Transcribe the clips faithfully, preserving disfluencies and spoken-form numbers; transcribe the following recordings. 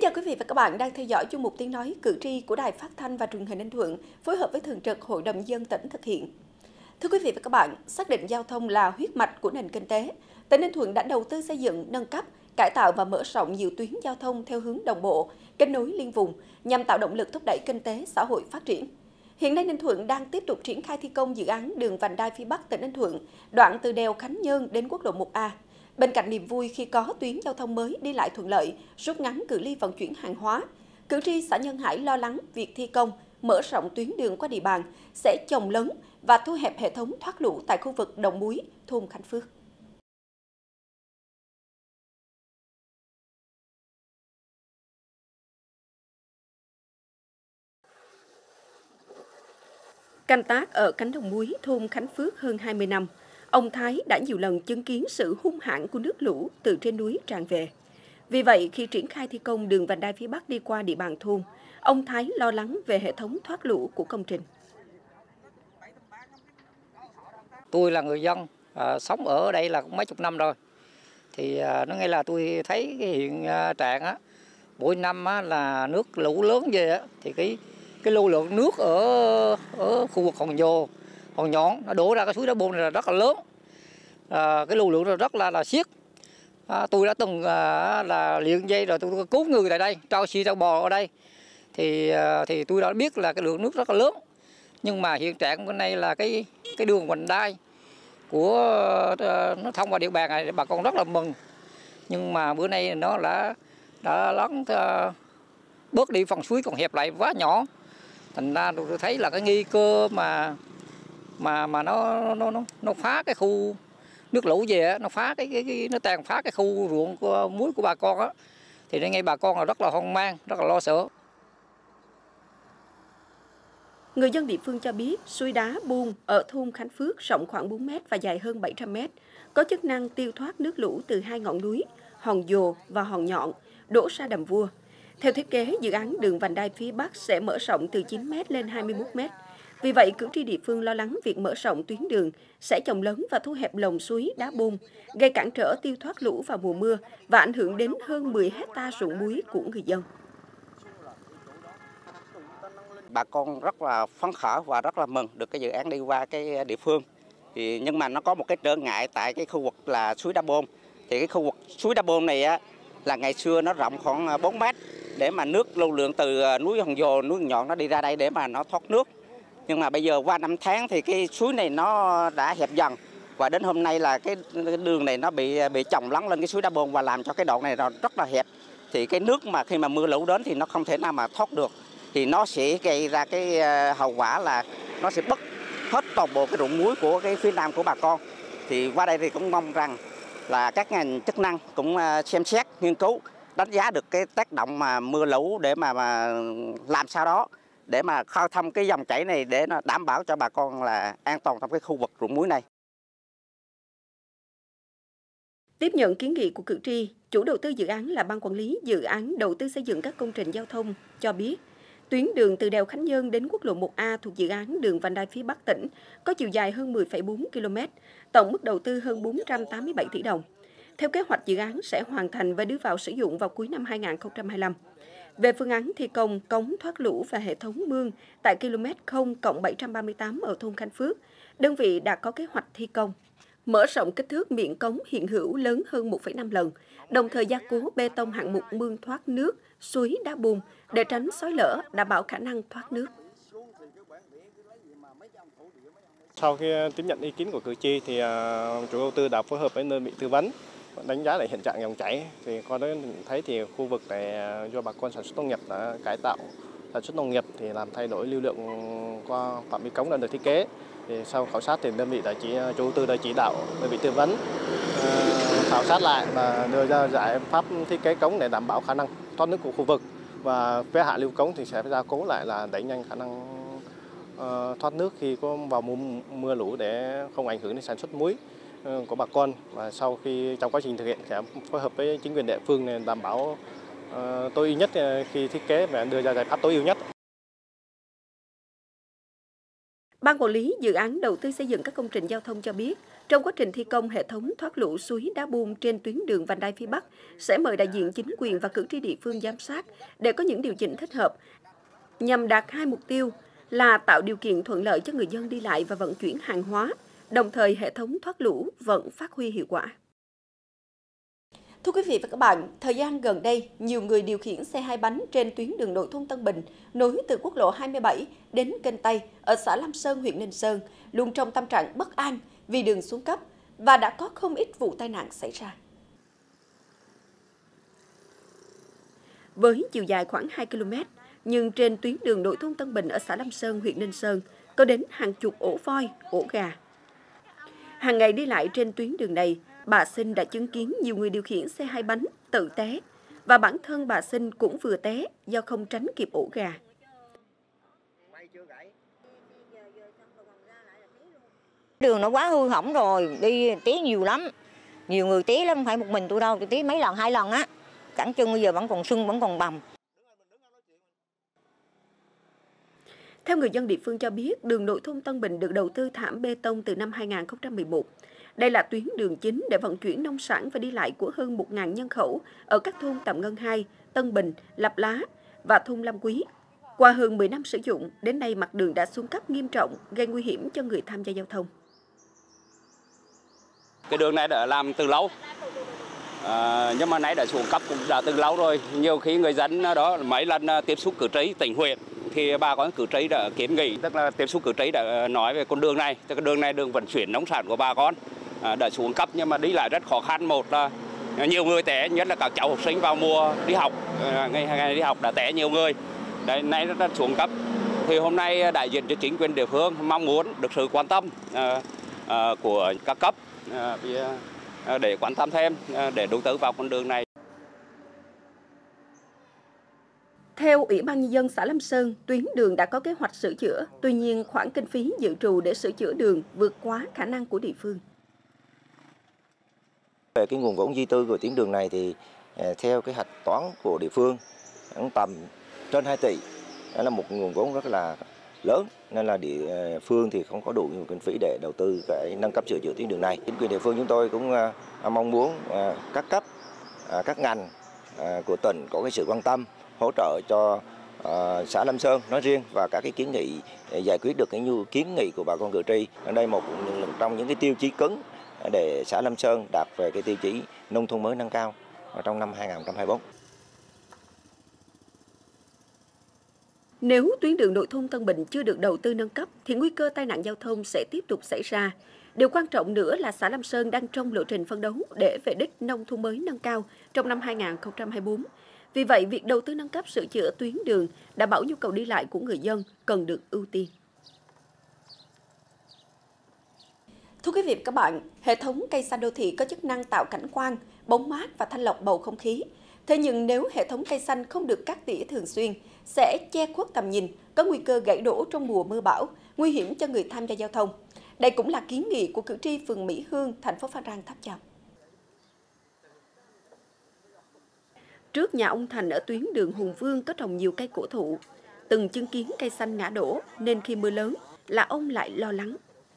chào quý vị và các bạn đang theo dõi chuyên mục Tiếng nói cử tri của Đài Phát thanh và Truyền hình Ninh Thuận phối hợp với Thường trực Hội đồng nhân dân tỉnh thực hiện. Thưa quý vị và các bạn, xác định giao thông là huyết mạch của nền kinh tế, tỉnh Ninh Thuận đã đầu tư xây dựng, nâng cấp, cải tạo và mở rộng nhiều tuyến giao thông theo hướng đồng bộ, kết nối liên vùng nhằm tạo động lực thúc đẩy kinh tế xã hội phát triển. Hiện nay Ninh Thuận đang tiếp tục triển khai thi công dự án đường vành đai phía Bắc tỉnh Ninh Thuận, đoạn từ đèo Khánh Nhơn đến quốc lộ một A. Bên cạnh niềm vui khi có tuyến giao thông mới đi lại thuận lợi, rút ngắn cự ly vận chuyển hàng hóa, cử tri xã Nhân Hải lo lắng việc thi công, mở rộng tuyến đường qua địa bàn sẽ chồng lớn và thu hẹp hệ thống thoát lũ tại khu vực Đồng Múi, thôn Khánh Phước. Canh tác ở cánh đồng muối thôn Khánh Phước hơn hai mươi năm, ông Thái đã nhiều lần chứng kiến sự hung hãn của nước lũ từ trên núi tràn về. Vì vậy, khi triển khai thi công đường vành đai phía Bắc đi qua địa bàn thôn, ông Thái lo lắng về hệ thống thoát lũ của công trình. Tôi là người dân, à, sống ở đây là cũng mấy chục năm rồi. Thì à, nó nghe là tôi thấy cái hiện trạng á, mỗi năm á, là nước lũ lớn về á, thì cái cái lưu lượng nước ở ở khu vực Hòn Dồ, Hòn Nhọn nó đổ ra cái suối Đá Bôn này là rất là lớn. À, cái lưu lượng nó rất là là xiết. À, tôi đã từng à, là liền dây rồi tôi cứu người tại đây, trao xì trao bò ở đây. Thì à, thì tôi đã biết là cái lượng nước rất là lớn. Nhưng mà hiện trạng bên đây là cái cái đường vành đai của nó thông qua địa bàn này bà con rất là mừng. Nhưng mà bữa nay nó đã đã lắng bớt đi, phần suối còn hẹp lại quá nhỏ. Thành ra tôi thấy là cái nghi cơ mà mà mà nó nó nó nó phá cái khu nước lũ về, nó phá cái, cái, cái nó tàn phá cái khu ruộng của, muối của bà con á, thì nên nghe bà con là rất là hoang mang, rất là lo sợ. Người dân địa phương cho biết suối Đá Bôn ở thôn Khánh Phước rộng khoảng bốn mét và dài hơn bảy trăm mét, có chức năng tiêu thoát nước lũ từ hai ngọn núi Hòn Dồ và Hòn Nhọn đổ ra Đầm Vua. Theo thiết kế, dự án đường vành đai phía Bắc sẽ mở rộng từ chín mét lên hai mươi mốt mét. Vì vậy, cử tri địa phương lo lắng việc mở rộng tuyến đường sẽ chồng lớn và thu hẹp lồng suối Đá Bôn, gây cản trở tiêu thoát lũ vào mùa mưa và ảnh hưởng đến hơn mười héc ta ruộng muối của người dân. Bà con rất là phấn khởi và rất là mừng được cái dự án đi qua cái địa phương. Thì nhưng mà nó có một cái trở ngại tại cái khu vực là suối Đá Bôn. Thì cái khu vực suối Đá Bôn này á, là ngày xưa nó rộng khoảng bốn mét để mà nước lưu lượng từ núi Hòn Dồ, núi Nhọn nó đi ra đây để mà nó thoát nước. Nhưng mà bây giờ qua năm tháng thì cái suối này nó đã hẹp dần và đến hôm nay là cái đường này nó bị bị chồng lắng lên cái suối Đá Bôn và làm cho cái đoạn này nó rất là hẹp. Thì cái nước mà khi mà mưa lũ đến thì nó không thể nào mà thoát được. Thì nó sẽ gây ra cái hậu quả là nó sẽ bất hết toàn bộ cái ruộng muối của cái phía nam của bà con. Thì qua đây thì cũng mong rằng là các ngành chức năng cũng xem xét, nghiên cứu, đánh giá được cái tác động mà mưa lũ để mà, mà làm sao đó để mà khơi thông cái dòng chảy này để nó đảm bảo cho bà con là an toàn trong cái khu vực ruộng muối này. Tiếp nhận kiến nghị của cử tri, chủ đầu tư dự án là Ban Quản lý Dự án Đầu tư xây dựng các công trình giao thông cho biết, tuyến đường từ đèo Khánh Nhơn đến quốc lộ một A thuộc dự án đường vành đai phía Bắc tỉnh có chiều dài hơn mười phẩy bốn ki lô mét, tổng mức đầu tư hơn bốn trăm tám mươi bảy tỷ đồng. Theo kế hoạch, dự án sẽ hoàn thành và đưa vào sử dụng vào cuối năm hai nghìn không trăm hai mươi lăm. Về phương án thi công cống thoát lũ và hệ thống mương tại km không cộng bảy trăm ba mươi tám ở thôn Khánh Phước, đơn vị đã có kế hoạch thi công mở rộng kích thước miệng cống hiện hữu lớn hơn một phẩy năm lần, đồng thời gia cố bê tông hạng mục mương thoát nước suối Đá Bôn để tránh xói lở, đảm bảo khả năng thoát nước. Sau khi tiếp nhận ý kiến của cử tri thì chủ đầu tư đã phối hợp với đơn vị tư vấn đánh giá lại hiện trạng dòng chảy. Thì qua đó thấy thì khu vực này do bà con sản xuất nông nghiệp đã cải tạo sản xuất nông nghiệp thì làm thay đổi lưu lượng qua phạm vi cống đã được thiết kế. Thì sau khảo sát thì đơn vị đã chỉ chủ đầu tư đã chỉ đạo đơn vị tư vấn uh, khảo sát lại và đưa ra giải pháp thiết kế cống để đảm bảo khả năng thoát nước của khu vực, và phía hạ lưu cống thì sẽ gia cố lại là đẩy nhanh khả năng uh, thoát nước khi có vào mùa mưa lũ để không ảnh hưởng đến sản xuất muối uh, của bà con. Và sau khi trong quá trình thực hiện sẽ phối hợp với chính quyền địa phương để đảm bảo uh, tối ưu nhất khi thiết kế và đưa ra giải pháp tối ưu nhất. Ban Quản lý Dự án Đầu tư xây dựng các công trình giao thông cho biết, Trong quá trình thi công hệ thống thoát lũ suối Đá Buôn trên tuyến đường vành đai phía Bắc, sẽ mời đại diện chính quyền và cử tri địa phương giám sát để có những điều chỉnh thích hợp, nhằm đạt hai mục tiêu là tạo điều kiện thuận lợi cho người dân đi lại và vận chuyển hàng hóa, đồng thời hệ thống thoát lũ vẫn phát huy hiệu quả. Thưa quý vị và các bạn, thời gian gần đây, nhiều người điều khiển xe hai bánh trên tuyến đường nội thôn Tân Bình, nối từ quốc lộ hai mươi bảy đến kênh Tây ở xã Lam Sơn, huyện Ninh Sơn, luôn trong tâm trạng bất an vì đường xuống cấp và đã có không ít vụ tai nạn xảy ra. Với chiều dài khoảng hai ki lô mét, nhưng trên tuyến đường nội thôn Tân Bình ở xã Lam Sơn, huyện Ninh Sơn, có đến hàng chục ổ voi, ổ gà. Hàng ngày đi lại trên tuyến đường này, bà Sinh đã chứng kiến nhiều người điều khiển xe hai bánh tự té, và bản thân bà Sinh cũng vừa té do không tránh kịp ổ gà. Đường nó quá hư hỏng rồi, đi té nhiều lắm. Nhiều người té lắm, không phải một mình tôi đâu, tôi té mấy lần, hai lần á. Cẳng chân bây giờ vẫn còn sưng, vẫn còn bầm. Theo người dân địa phương cho biết, đường nội thôn Tân Bình được đầu tư thảm bê tông từ năm hai nghìn không trăm mười một. Đây là tuyến đường chính để vận chuyển nông sản và đi lại của hơn một nghìn nhân khẩu ở các thôn Tạm Ngân hai, Tân Bình, Lạp Lá và thôn Lam Quý. Qua hơn mười năm sử dụng, đến nay mặt đường đã xuống cấp nghiêm trọng, gây nguy hiểm cho người tham gia giao thông. Cái đường này đã làm từ lâu, à, nhưng mà nay đã xuống cấp cũng đã từ lâu rồi. Nhiều khi người dân đó mấy lần tiếp xúc cử tri tỉnh huyện thì bà con cử tri đã kiến nghị, tức là tiếp xúc cử tri đã nói về con đường này, tức là đường này đường vận chuyển nông sản của bà con à, đã xuống cấp nhưng mà đi lại rất khó khăn. Một là nhiều người té, nhất là các cháu học sinh vào mùa đi học, à, ngày ngày đi học đã té nhiều người. Đấy, nay rất, rất xuống cấp. Thì hôm nay đại diện cho chính quyền địa phương mong muốn được sự quan tâm à, à, của các cấp à, để quan tâm thêm à, để đầu tư vào con đường này. Theo Ủy ban Nhân dân xã Lam Sơn, tuyến đường đã có kế hoạch sửa chữa, tuy nhiên khoản kinh phí dự trù để sửa chữa đường vượt quá khả năng của địa phương. Về cái nguồn vốn duy tư của tuyến đường này thì theo cái hạch toán của địa phương khoảng tầm trên hai tỷ, đó là một nguồn vốn rất là lớn, nên là địa phương thì không có đủ nguồn kinh phí để đầu tư cái nâng cấp sửa chữa tuyến đường này. Chính quyền địa phương chúng tôi cũng mong muốn các cấp, các ngành của tỉnh có cái sự quan tâm hỗ trợ cho uh, xã Lam Sơn nói riêng và các cái kiến nghị giải quyết được cái nhu kiến nghị của bà con cử tri. Ở đây một trong những cái tiêu chí cứng để xã Lam Sơn đạt về cái tiêu chí nông thôn mới nâng cao trong năm hai nghìn không trăm hai mươi tư. Nếu tuyến đường nội thôn Tân Bình chưa được đầu tư nâng cấp thì nguy cơ tai nạn giao thông sẽ tiếp tục xảy ra. Điều quan trọng nữa là xã Lam Sơn đang trong lộ trình phấn đấu để về đích nông thôn mới nâng cao trong năm hai nghìn không trăm hai mươi tư. Vì vậy, việc đầu tư nâng cấp sửa chữa tuyến đường đảm bảo nhu cầu đi lại của người dân cần được ưu tiên. Thưa quý vị và các bạn, hệ thống cây xanh đô thị có chức năng tạo cảnh quan, bóng mát và thanh lọc bầu không khí. Thế nhưng nếu hệ thống cây xanh không được cắt tỉa thường xuyên, sẽ che khuất tầm nhìn, có nguy cơ gãy đổ trong mùa mưa bão, nguy hiểm cho người tham gia giao thông. Đây cũng là kiến nghị của cử tri phường Mỹ Hương, thành phố Phan Rang Tháp Chàm. Trước nhà ông Thành ở tuyến đường Hùng Vương có trồng nhiều cây cổ thụ. Từng chứng kiến cây xanh ngã đổ nên khi mưa lớn là ông lại lo lắng.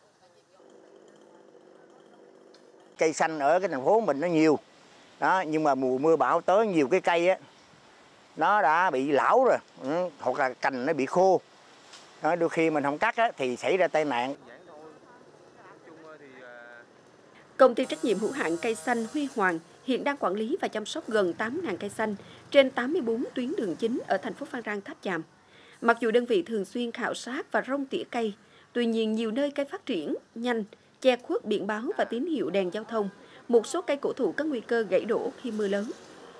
Cây xanh ở cái thành phố mình nó nhiều, đó, nhưng mà mùa mưa bão tới nhiều cái cây á, nó đã bị lão rồi, ừ, hoặc là cành nó bị khô. Đó, đôi khi mình không cắt á, thì xảy ra tai nạn. Công ty trách nhiệm hữu hạn cây xanh Huy Hoàng hiện đang quản lý và chăm sóc gần tám nghìn cây xanh trên tám mươi tư tuyến đường chính ở thành phố Phan Rang Tháp Chàm. Mặc dù đơn vị thường xuyên khảo sát và rong tỉa cây, tuy nhiên nhiều nơi cây phát triển nhanh, che khuất biển báo và tín hiệu đèn giao thông. Một số cây cổ thụ có nguy cơ gãy đổ khi mưa lớn.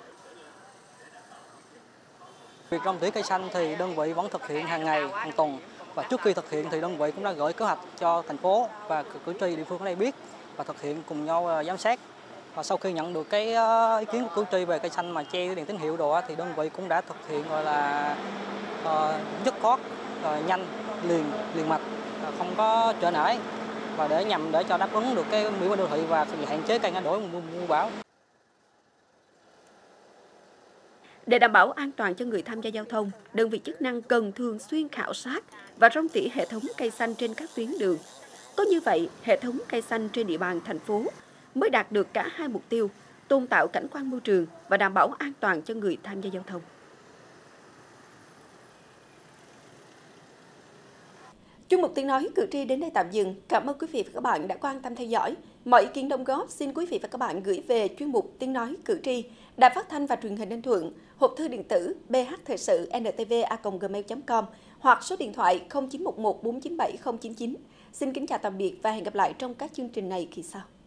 Việc rong tỉa cây xanh thì đơn vị vẫn thực hiện hàng ngày, hàng tuần. Và trước khi thực hiện thì đơn vị cũng đã gửi kế hoạch cho thành phố và cử tri địa phương ở đây biết và thực hiện cùng nhau giám sát. Và sau khi nhận được cái ý kiến của cử tri về cây xanh mà che đèn tín hiệu đồ thì đơn vị cũng đã thực hiện gọi là uh, dứt khoát, uh, nhanh, liền, liền mạch, uh, không có trễ nải và để nhằm để cho đáp ứng được cái mỹ quan đô thị và hạn chế cây ngã đổ mùa mưa bão. Để đảm bảo an toàn cho người tham gia giao thông, đơn vị chức năng cần thường xuyên khảo sát và rong tỉa hệ thống cây xanh trên các tuyến đường. Có như vậy, hệ thống cây xanh trên địa bàn thành phố mới đạt được cả hai mục tiêu, tôn tạo cảnh quan môi trường và đảm bảo an toàn cho người tham gia giao thông. Chuyên mục tiếng nói cử tri đến đây tạm dừng. Cảm ơn quý vị và các bạn đã quan tâm theo dõi. Mọi ý kiến đóng góp xin quý vị và các bạn gửi về chuyên mục tiếng nói cử tri, Đài Phát thanh và Truyền hình Ninh Thuận, hộp thư điện tử b h thời sự n t v a còng gmail chấm com hoặc số điện thoại không chín một một bốn chín bảy không chín chín. Xin kính chào tạm biệt và hẹn gặp lại trong các chương trình này kỳ sau.